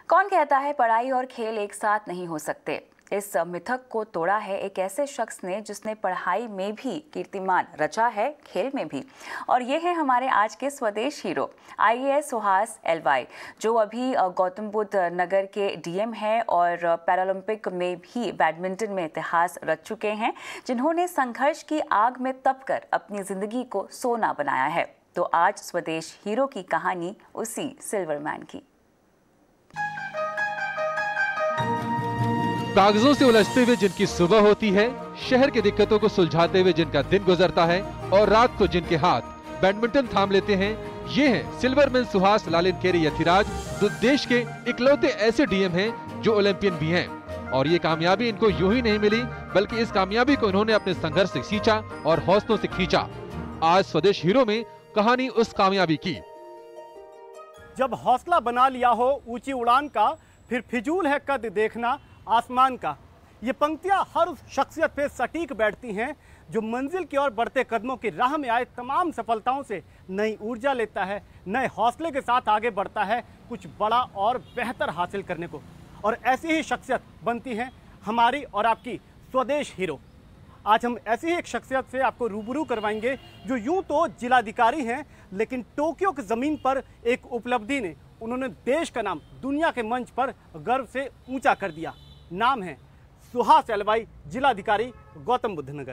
कौन कहता है पढ़ाई और खेल एक साथ नहीं हो सकते? इस मिथक को तोड़ा है एक ऐसे शख्स ने जिसने पढ़ाई में भी कीर्तिमान रचा है, खेल में भी। और ये है हमारे आज के स्वदेश हीरो IAS सुहास एलवाई, जो अभी गौतम बुद्ध नगर के DM हैं और पैरालंपिक में भी बैडमिंटन में इतिहास रच चुके हैं, जिन्होंने संघर्ष की आग में तपकर अपनी जिंदगी को सोना बनाया है। तो आज स्वदेश हीरो की कहानी उसी सिल्वरमैन की। कागजों से उलझते हुए जिनकी सुबह होती है, शहर की दिक्कतों को सुलझाते हुए जिनका दिन गुजरता है और रात को जिनके हाथ बैडमिंटन थाम लेते हैं, ये हैं सिल्वरमैन सुहास लालिनकेरी यथिराज, जो देश के इकलौते ऐसे DM हैं जो ओलंपियन भी हैं। और ये कामयाबी इनको यूं ही नहीं मिली, बल्कि इस कामयाबी को इन्होंने अपने संघर्ष से सींचा और हौसलों से खींचा। आज स्वदेश हीरो में कहानी उस कामयाबी की। जब हौसला बना लिया हो ऊंची उड़ान का, फिर फिजूल है कद देखना आसमान का। ये पंक्तियां हर उस शख्सियत पे सटीक बैठती हैं जो मंजिल की ओर बढ़ते कदमों की राह में आए तमाम सफलताओं से नई ऊर्जा लेता है, नए हौसले के साथ आगे बढ़ता है कुछ बड़ा और बेहतर हासिल करने को। और ऐसी ही शख्सियत बनती हैं हमारी और आपकी स्वदेश हीरो। आज हम ऐसी ही एक शख्सियत से आपको रूबरू करवाएंगे जो यूं तो जिलाधिकारी हैं, लेकिन टोक्यो की ज़मीन पर एक उपलब्धि ने उन्होंने देश का नाम दुनिया के मंच पर गर्व से ऊंचा कर दिया। नाम है सुहास एलवाई, जिलाधिकारी गौतम बुद्ध नगर।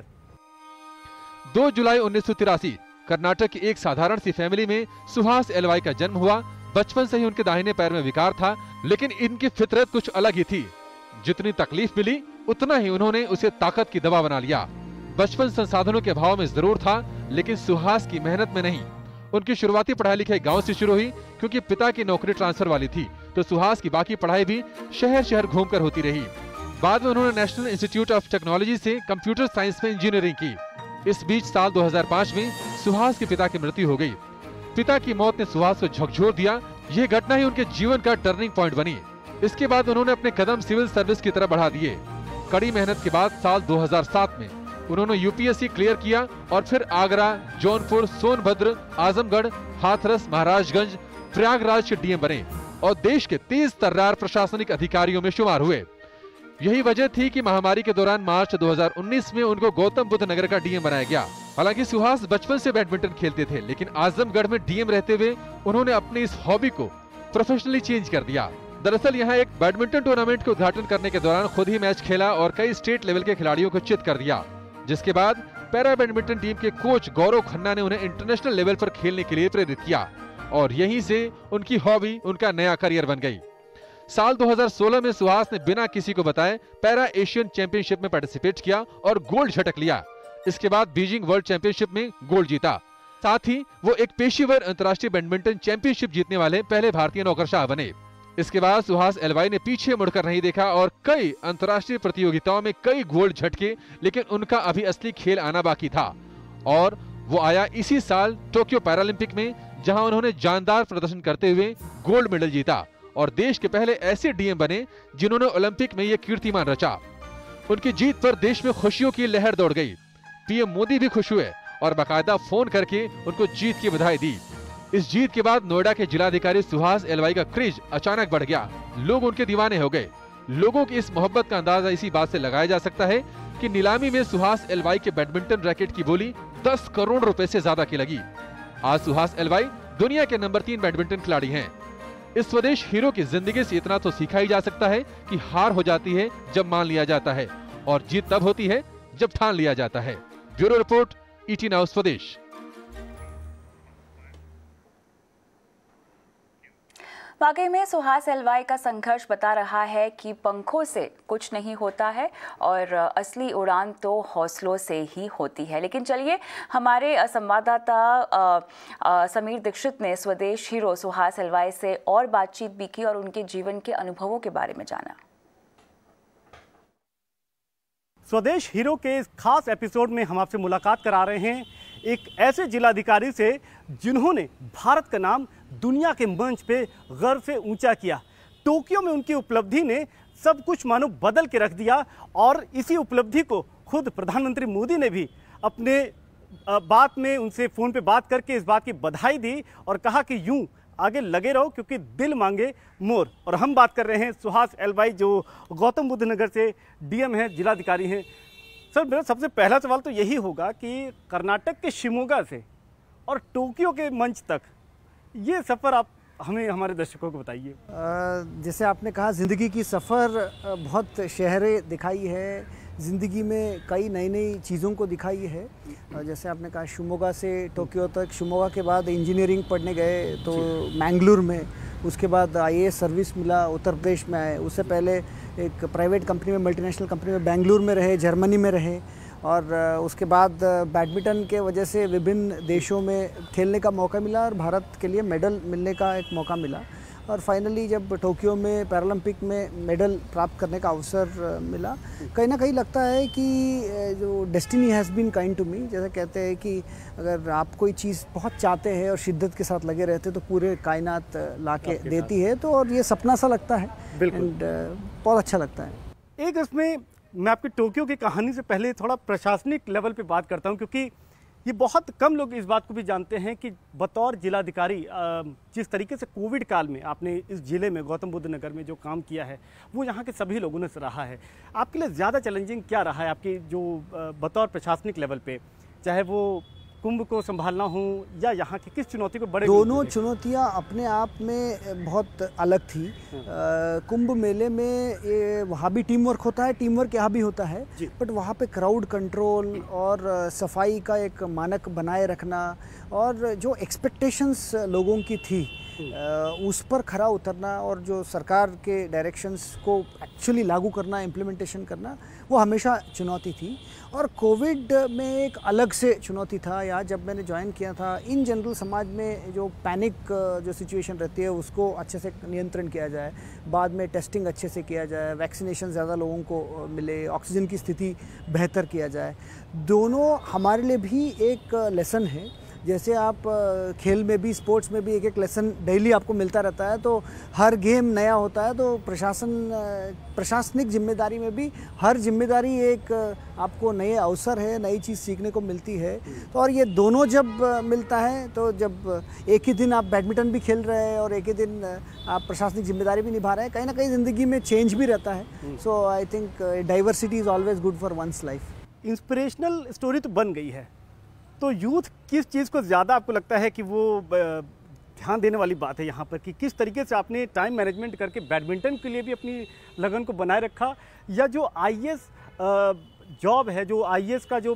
2 जुलाई 1983 कर्नाटक की एक साधारण सी फैमिली में सुहास एलवाई का जन्म हुआ। बचपन से ही उनके दाहिने पैर में विकार था, लेकिन इनकी फितरत कुछ अलग ही थी। जितनी तकलीफ मिली उतना ही उन्होंने उसे ताकत की दवा बना लिया। बचपन संसाधनों के अभाव में जरूर था, लेकिन सुहास की मेहनत में नहीं। उनकी शुरुआती पढ़ाई लिखाई गांव से शुरू हुई, क्योंकि पिता की नौकरी ट्रांसफर वाली थी, तो सुहास की बाकी पढ़ाई भी शहर शहर घूमकर होती रही। बाद में उन्होंने नेशनल इंस्टीट्यूट ऑफ टेक्नोलॉजी से कंप्यूटर साइंस में इंजीनियरिंग की। इस बीच साल 2005 में सुहास के पिता की मृत्यु हो गई। पिता की मौत ने सुहास को झकझोर दिया। ये घटना ही उनके जीवन का टर्निंग पॉइंट बनी। इसके बाद उन्होंने अपने कदम सिविल सर्विस की तरफ बढ़ा दिए। कड़ी मेहनत के बाद साल 2007 में उन्होंने UPSC क्लियर किया और फिर आगरा, जौनपुर, सोनभद्र, आजमगढ़, हाथरस, महाराजगंज, प्रयागराज के DM बने और देश के 30 तर्रार प्रशासनिक अधिकारियों में शुमार हुए। यही वजह थी कि महामारी के दौरान मार्च 2019 में उनको गौतम बुद्ध नगर का DM बनाया गया। हालांकि सुहास बचपन से बैडमिंटन खेलते थे, लेकिन आजमगढ़ में DM रहते हुए उन्होंने अपनी इस हॉबी को प्रोफेशनली चेंज कर दिया। दरअसल यहाँ एक बैडमिंटन टूर्नामेंट के उद्घाटन करने के दौरान खुद ही मैच खेला और कई स्टेट लेवल के खिलाड़ियों को चित कर दिया, जिसके बाद पैरा बैडमिंटन टीम के कोच गौरव खन्ना ने उन्हें इंटरनेशनल लेवल पर खेलने के लिए प्रेरित किया और यहीं से उनकी हॉबी उनका नया करियर बन गई। साल 2016 में सुहास ने बिना किसी को बताए पैरा एशियन चैंपियनशिप में पार्टिसिपेट किया और गोल्ड झटक लिया। इसके बाद बीजिंग वर्ल्ड चैंपियनशिप में गोल्ड जीता। साथ ही वो एक पेशेवर अंतर्राष्ट्रीय बैडमिंटन चैंपियनशिप जीतने वाले पहले भारतीय नौकरशाह बने। इसके बाद सुहास एलवाई ने पीछे मुड़कर नहीं देखा और कई अंतर्राष्ट्रीय प्रतियोगिताओं में कई गोल्ड झटके, लेकिन उनका अभी असली खेल आना बाकी था और वो आया इसी साल टोक्यो पैरालंपिक में, जहां उन्होंने जानदार प्रदर्शन करते हुए गोल्ड मेडल जीता और देश के पहले ऐसे DM बने जिन्होंने ओलंपिक में यह कीर्तिमान रचा। उनकी जीत पर देश में खुशियों की लहर दौड़ गई। PM मोदी भी खुश हुए और बाकायदा फोन करके उनको जीत की बधाई दी। इस जीत के बाद नोएडा के जिलाधिकारी सुहास एलवाई का क्रेज अचानक बढ़ गया। लोग उनके दीवाने हो गए। लोगों की इस मोहब्बत का अंदाजा इसी बात से लगाया जा सकता है कि नीलामी में सुहास एलवाई के बैडमिंटन रैकेट की बोली 10 करोड़ रुपए से ज्यादा की लगी। आज सुहास एलवाई दुनिया के नंबर 3 बैडमिंटन खिलाड़ी हैं। इस स्वदेश हीरो की जिंदगी से इतना तो सीखा ही जा सकता है कि हार हो जाती है जब मान लिया जाता है और जीत तब होती है जब ठान लिया जाता है। ब्यूरो रिपोर्ट, ET नाउ स्वदेश। वाकई में सुहास एलवाई का संघर्ष बता रहा है कि पंखों से कुछ नहीं होता है और असली उड़ान तो हौसलों से ही होती है। लेकिन चलिए, हमारे संवाददाता समीर दीक्षित ने स्वदेश हीरो सुहास एलवाई से और बातचीत भी की और उनके जीवन के अनुभवों के बारे में जाना। स्वदेश हीरो के इस खास एपिसोड में हम आपसे मुलाकात करा रहे हैं एक ऐसे जिलाधिकारी से जिन्होंने भारत का नाम दुनिया के मंच पे गर्व से ऊंचा किया। टोक्यो में उनकी उपलब्धि ने सब कुछ मानो बदल के रख दिया और इसी उपलब्धि को खुद प्रधानमंत्री मोदी ने भी अपने बात में उनसे फ़ोन पे बात करके इस बात की बधाई दी और कहा कि यूं आगे लगे रहो क्योंकि दिल मांगे मोर। और हम बात कर रहे हैं सुहास एलवाई जो गौतम बुद्ध नगर से डीएम हैं, जिलाधिकारी हैं। सर, मेरा सबसे पहला सवाल तो यही होगा कि कर्नाटक के शिमोगा से और टोक्यो के मंच तक ये सफ़र आप हमें, हमारे दर्शकों को बताइए। जैसे आपने कहा, ज़िंदगी की सफ़र बहुत शहरें दिखाई है, ज़िंदगी में कई नई नई चीज़ों को दिखाई है। जैसे आपने कहा शिमोगा से टोक्यो तक, शिमोगा के बाद इंजीनियरिंग पढ़ने गए तो मैंगलोर में, उसके बाद आईएएस सर्विस मिला, उत्तर प्रदेश में आए। उससे पहले एक प्राइवेट कंपनी में, मल्टीनेशनल कंपनी में बेंगलुरु में रहे, जर्मनी में रहे, और उसके बाद बैडमिंटन के वजह से विभिन्न देशों में खेलने का मौका मिला और भारत के लिए मेडल मिलने का एक मौका मिला। और फाइनली जब टोक्यो में पैरालंपिक में मेडल प्राप्त करने का अवसर मिला, कहीं ना कहीं लगता है कि जो destiny has been kind to me. जैसे कहते हैं कि अगर आप कोई चीज़ बहुत चाहते हैं और शिद्दत के साथ लगे रहते तो पूरे कायनात लाके देती है, तो और ये सपना सा लगता है। एंड बहुत अच्छा लगता है। एक इसमें मैं आपकी टोक्यो की कहानी से पहले थोड़ा प्रशासनिक लेवल पे बात करता हूं, क्योंकि ये बहुत कम लोग इस बात को भी जानते हैं कि बतौर जिलाधिकारी जिस तरीके से कोविड काल में आपने इस ज़िले में, गौतम बुद्ध नगर में जो काम किया है वो यहाँ के सभी लोगों ने सराहा है। आपके लिए ज़्यादा चैलेंजिंग क्या रहा है आपकी जो बतौर प्रशासनिक लेवल पे, चाहे वो कुंभ को संभालना हो या यहाँ की किस चुनौती को बड़े? दोनों चुनौतियाँ अपने आप में बहुत अलग थी। कुंभ मेले में ये वहाँ भी टीम वर्क होता है, टीम वर्क यहाँ भी होता है, बट वहाँ पे क्राउड कंट्रोल और सफाई का एक मानक बनाए रखना और जो एक्सपेक्टेशंस लोगों की थी उस पर खरा उतरना और जो सरकार के डायरेक्शंस को एक्चुअली लागू करना, इम्प्लीमेंटेशन करना, वो हमेशा चुनौती थी। और कोविड में एक अलग से चुनौती था। या जब मैंने ज्वाइन किया था, इन जनरल समाज में जो पैनिक जो सिचुएशन रहती है उसको अच्छे से नियंत्रण किया जाए, बाद में टेस्टिंग अच्छे से किया जाए, वैक्सीनेशन ज़्यादा लोगों को मिले, ऑक्सीजन की स्थिति बेहतर किया जाए। दोनों हमारे लिए भी एक लेसन है। जैसे आप खेल में भी, स्पोर्ट्स में भी एक एक लेसन डेली आपको मिलता रहता है, तो हर गेम नया होता है, तो प्रशासनिक जिम्मेदारी में भी हर जिम्मेदारी एक आपको नए अवसर है, नई चीज़ सीखने को मिलती है। तो और ये दोनों जब मिलता है, तो जब एक ही दिन आप बैडमिंटन भी खेल रहे हैं और एक ही दिन आप प्रशासनिक जिम्मेदारी भी निभा रहे हैं, कहीं ना कहीं ज़िंदगी में चेंज भी रहता है। So I think diversity is always good for one's life. Inspirational story तो बन गई है, तो यूथ किस चीज़ को ज़्यादा आपको लगता है कि वो ध्यान देने वाली बात है यहाँ पर, कि किस तरीके से आपने टाइम मैनेजमेंट करके बैडमिंटन के लिए भी अपनी लगन को बनाए रखा, या जो आईएएस जॉब है, जो आईएएस का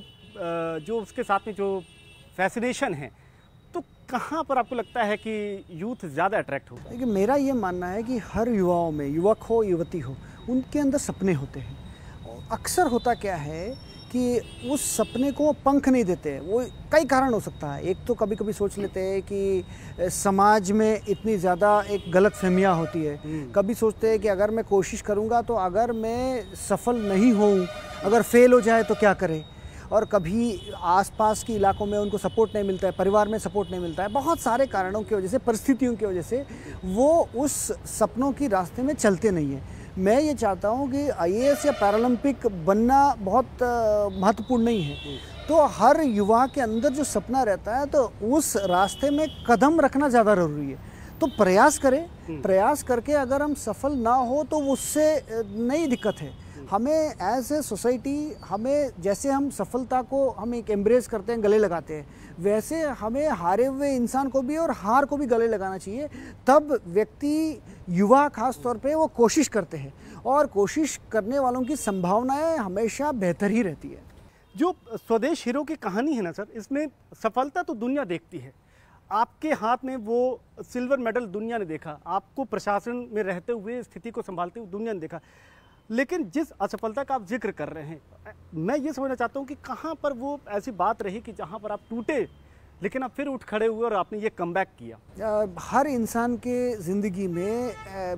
जो उसके साथ में जो फैसिनेशन है, तो कहाँ पर आपको लगता है कि यूथ ज़्यादा अट्रैक्ट होगा? देखिए, मेरा ये मानना है कि हर युवाओं में, युवक हो युवती हो, उनके अंदर सपने होते हैं। अक्सर होता क्या है कि उस सपने को पंख नहीं देते। वो कई कारण हो सकता है। एक तो कभी कभी सोच लेते हैं कि समाज में इतनी ज़्यादा एक गलत फहमियाँ होती है। कभी सोचते हैं कि अगर मैं कोशिश करूँगा तो अगर मैं सफल नहीं हूँ, अगर फेल हो जाए तो क्या करें। और कभी आसपास के इलाकों में उनको सपोर्ट नहीं मिलता है, परिवार में सपोर्ट नहीं मिलता है। बहुत सारे कारणों की वजह से, परिस्थितियों की वजह से वो उस सपनों की रास्ते में चलते नहीं हैं। मैं ये चाहता हूँ कि आईएएस या पैरालंपिक बनना बहुत महत्वपूर्ण नहीं है। तो हर युवा के अंदर जो सपना रहता है, तो उस रास्ते में कदम रखना ज़्यादा ज़रूरी है। तो प्रयास करें, प्रयास करके अगर हम सफल ना हो तो उससे नई दिक्कत है। हमें एज ए सोसाइटी, हमें जैसे हम सफलता को हम एक एम्ब्रेस करते हैं, गले लगाते हैं, वैसे हमें हारे हुए इंसान को भी और हार को भी गले लगाना चाहिए। तब व्यक्ति, युवा खास तौर पे, वो कोशिश करते हैं और कोशिश करने वालों की संभावनाएं हमेशा बेहतर ही रहती है। जो स्वदेश हीरो की कहानी है ना सर, इसमें सफलता तो दुनिया देखती है, आपके हाथ में वो सिल्वर मेडल दुनिया ने देखा, आपको प्रशासन में रहते हुए स्थिति को संभालते हुए दुनिया ने देखा, लेकिन जिस असफलता का आप जिक्र कर रहे हैं, मैं ये समझना चाहता हूँ कि कहाँ पर वो ऐसी बात रही कि जहाँ पर आप टूटे लेकिन आप फिर उठ खड़े हुए और आपने ये कमबैक किया? हर इंसान के ज़िंदगी में,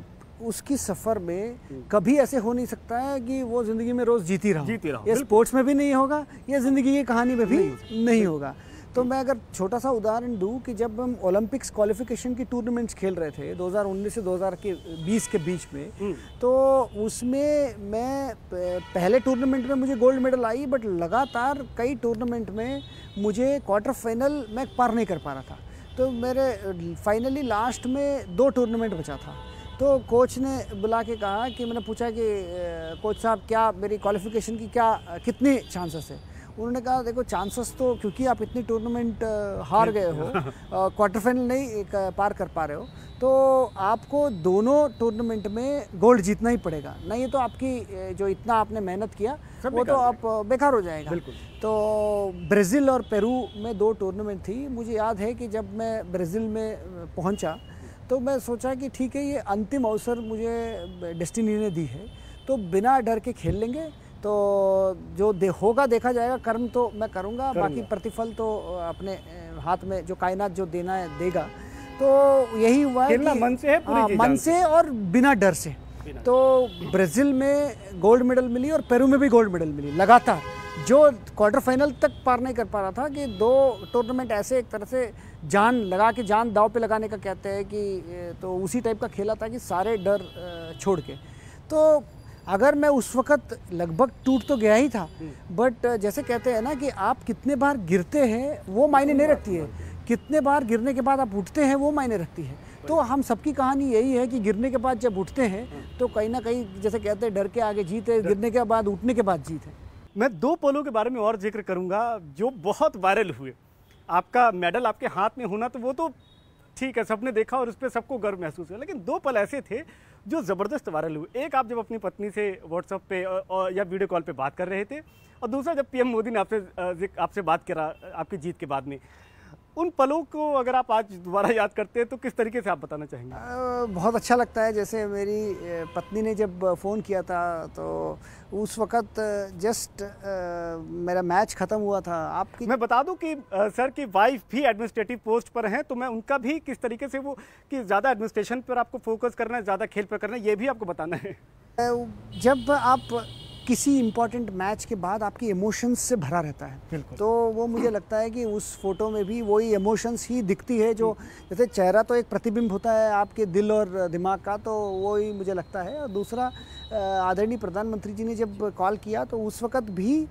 उसकी सफ़र में कभी ऐसे हो नहीं सकता है कि वो ज़िंदगी में रोज़ जीती रहो। ये स्पोर्ट्स में भी नहीं होगा, ये ज़िंदगी की कहानी में भी नहीं होगा। तो मैं अगर छोटा सा उदाहरण दूं कि जब हम ओलंपिक्स क्वालिफिकेशन की टूर्नामेंट्स खेल रहे थे 2019 से 2020 के बीच में, तो उसमें मैं पहले टूर्नामेंट में मुझे गोल्ड मेडल आई, बट लगातार कई टूर्नामेंट में मुझे क्वार्टर फाइनल में पार नहीं कर पा रहा था। तो मेरे फाइनली लास्ट में 2 टूर्नामेंट बचा था। तो कोच ने बुला के कहा कि मैंने पूछा कि कोच साहब क्या मेरी क्वालिफिकेशन की कितनी चांसेस है। उन्होंने कहा देखो चांसेस तो, क्योंकि आप इतनी टूर्नामेंट हार गए हो, क्वार्टर फाइनल नहीं पार कर पा रहे हो, तो आपको दोनों टूर्नामेंट में गोल्ड जीतना ही पड़ेगा, नहीं तो आपकी जो इतना आपने मेहनत किया वो तो आप बेकार हो जाएगा। तो ब्राज़ील और पेरू में 2 टूर्नामेंट थी। मुझे याद है कि जब मैं ब्राज़ील में पहुंचा तो मैं सोचा कि ठीक है, ये अंतिम अवसर मुझे डेस्टिनी ने दी है, तो बिना डर के खेल लेंगे। तो जो होगा देखा जाएगा, कर्म तो मैं करूँगा, बाकी प्रतिफल तो अपने हाथ में, जो कायनात जो देना है देगा। तो यही हुआ है कि मन से है, पूरी मन से और बिना डर से। तो ब्राज़ील में गोल्ड मेडल मिली और पेरू में भी गोल्ड मेडल मिली लगातार। जो क्वार्टर फाइनल तक पार नहीं कर पा रहा था कि 2 टूर्नामेंट ऐसे एक तरह से जान लगा के, जान दाव पे लगाने का कहते हैं कि, तो उसी टाइप का खेला था कि सारे डर छोड़ के। तो अगर मैं उस वक़्त लगभग टूट तो गया ही था, बट जैसे कहते हैं ना कि आप कितने बार गिरते हैं वो मायने नहीं रखती है, कितने बार गिरने के बाद आप उठते हैं वो मायने रखती है। तो हम सबकी कहानी यही है कि गिरने के बाद जब उठते हैं तो कहीं ना कहीं जैसे कहते हैं डर के आगे जीत है, गिरने के बाद उठने के बाद जीत है। मैं 2 पलों के बारे में और जिक्र करूंगा जो बहुत वायरल हुए। आपका मेडल आपके हाथ में होना तो वो तो ठीक है, सबने देखा और उस पर सबको गर्व महसूस हुआ, लेकिन 2 पल ऐसे थे जो ज़बरदस्त वायरल हुए। एक, आप जब अपनी पत्नी से व्हाट्सएप पे या वीडियो कॉल पे बात कर रहे थे, और दूसरा जब पीएम मोदी ने आपसे बात करा आपकी जीत के बाद में। उन पलों को अगर आप आज दोबारा याद करते हैं तो किस तरीके से आप बताना चाहेंगे? बहुत अच्छा लगता है। जैसे मेरी पत्नी ने जब फ़ोन किया था तो उस वक़्त जस्ट मेरा मैच ख़त्म हुआ था। आपकी मैं बता दूं कि सर की वाइफ भी एडमिनिस्ट्रेटिव पोस्ट पर हैं, तो मैं उनका भी किस तरीके से वो कि ज़्यादा एडमिनिस्ट्रेशन पर आपको फोकस करना है, ज़्यादा खेल पर करना है, ये भी आपको बताना है। जब आप किसी इम्पॉर्टेंट मैच के बाद आपकी इमोशंस से भरा रहता है, तो वो मुझे लगता है कि उस फोटो में भी वही इमोशंस ही दिखती है। जो जैसे चेहरा तो एक प्रतिबिंब होता है आपके दिल और दिमाग का, तो वही मुझे लगता है। और दूसरा, आदरणीय प्रधानमंत्री जी ने जब कॉल किया तो उस वक़्त भी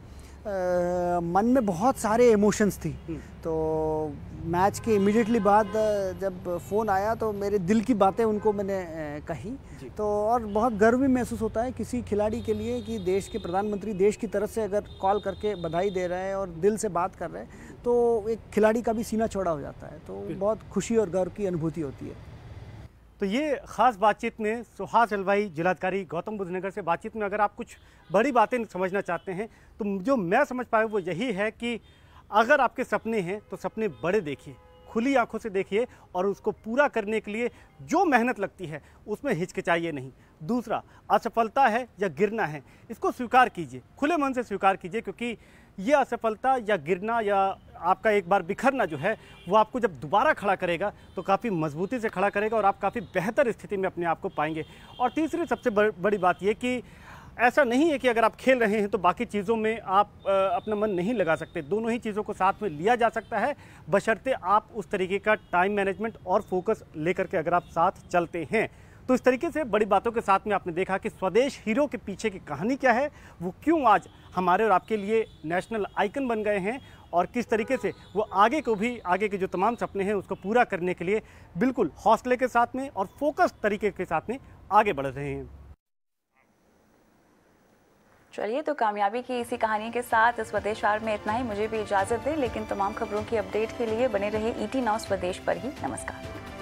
मन में बहुत सारे इमोशंस थी। तो मैच के इमीडिएटली बाद जब फ़ोन आया तो मेरे दिल की बातें उनको मैंने कही। तो और बहुत गर्व भी महसूस होता है किसी खिलाड़ी के लिए कि देश के प्रधानमंत्री देश की तरफ से अगर कॉल करके बधाई दे रहे हैं और दिल से बात कर रहे हैं, तो एक खिलाड़ी का भी सीना चौड़ा हो जाता है। तो बहुत खुशी और गर्व की अनुभूति होती है। तो ये खास बातचीत में सुहास एलवाई, जिलाधिकारी गौतम बुद्ध नगर से बातचीत में अगर आप कुछ बड़ी बातें समझना चाहते हैं तो जो मैं समझ पाया वो यही है कि अगर आपके सपने हैं तो सपने बड़े देखिए, खुली आंखों से देखिए, और उसको पूरा करने के लिए जो मेहनत लगती है उसमें हिचकिचाइए नहीं। दूसरा, असफलता है या गिरना है, इसको स्वीकार कीजिए, खुले मन से स्वीकार कीजिए, क्योंकि ये असफलता या गिरना या आपका एक बार बिखरना जो है वो आपको जब दोबारा खड़ा करेगा तो काफ़ी मजबूती से खड़ा करेगा और आप काफ़ी बेहतर स्थिति में अपने आप को पाएंगे। और तीसरी सबसे बड़ी बात ये कि ऐसा नहीं है कि अगर आप खेल रहे हैं तो बाकी चीज़ों में आप अपना मन नहीं लगा सकते। दोनों ही चीज़ों को साथ में लिया जा सकता है, बशर्ते आप उस तरीके का टाइम मैनेजमेंट और फोकस लेकर के अगर आप साथ चलते हैं। तो इस तरीके से बड़ी बातों के साथ में आपने देखा कि स्वदेश हीरो के पीछे की कहानी क्या है, वो क्यों आज हमारे और आपके लिए नेशनल आइकन बन गए हैं, और किस तरीके से वो आगे के जो तमाम सपने हैं उसको पूरा करने के लिए बिल्कुल हौसले के साथ में और फोकस तरीके के साथ में आगे बढ़ रहे हैं। चलिए, तो कामयाबी की इसी कहानी के साथ स्वदेश आर में इतना ही। मुझे भी इजाज़त दें, लेकिन तमाम खबरों की अपडेट के लिए बने रहे ET नाउ स्वदेश पर ही। नमस्कार।